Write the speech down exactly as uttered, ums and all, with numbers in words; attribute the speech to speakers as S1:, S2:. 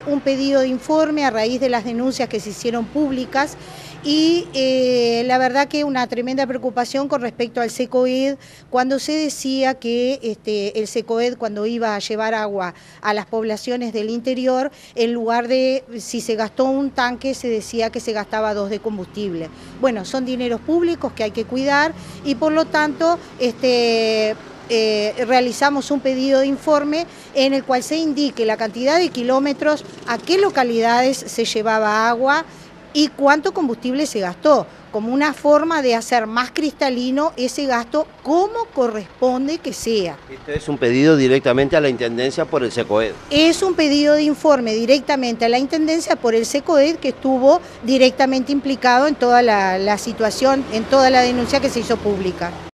S1: Un pedido de informe a raíz de las denuncias que se hicieron públicas y eh, la verdad que una tremenda preocupación con respecto al SECOED cuando se decía que este, el SECOED cuando iba a llevar agua a las poblaciones del interior, en lugar de si se gastó un tanque se decía que se gastaba dos de combustible. Bueno, son dineros públicos que hay que cuidar y por lo tanto este, Eh, realizamos un pedido de informe en el cual se indique la cantidad de kilómetros, a qué localidades se llevaba agua y cuánto combustible se gastó, como una forma de hacer más cristalino ese gasto como corresponde que sea.
S2: Este es un pedido directamente a la Intendencia por el SECOED.
S1: Es un pedido de informe directamente a la Intendencia por el SECOED que estuvo directamente implicado en toda la, la situación, en toda la denuncia que se hizo pública.